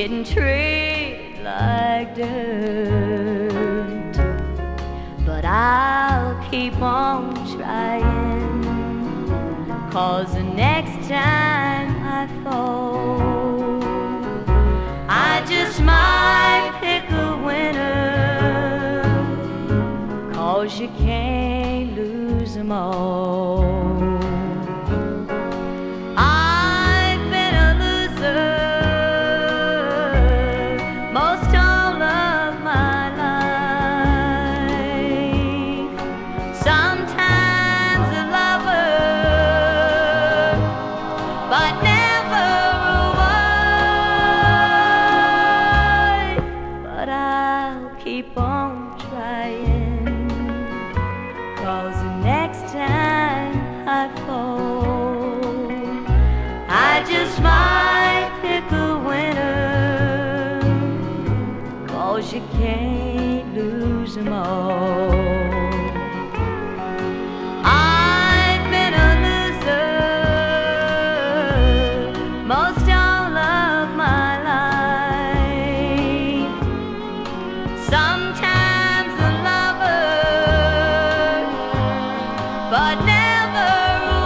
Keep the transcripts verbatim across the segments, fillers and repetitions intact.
getting treated like dirt. But I'll keep on trying, 'cause the next time I fall, I just might pick a winner, 'cause you can't lose them all. Keep on trying, 'cause the next time I fall, I just might pick a winner, 'cause you can't lose them all. I've been a loser most all of my life. Sometimes a lover, but never a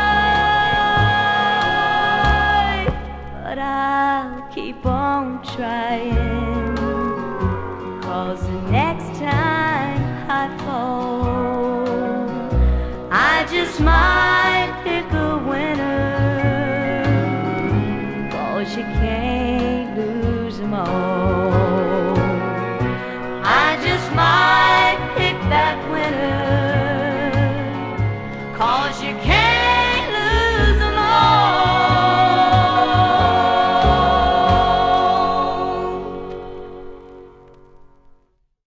wife. But I'll keep on trying, 'cause the next time I fall, I just might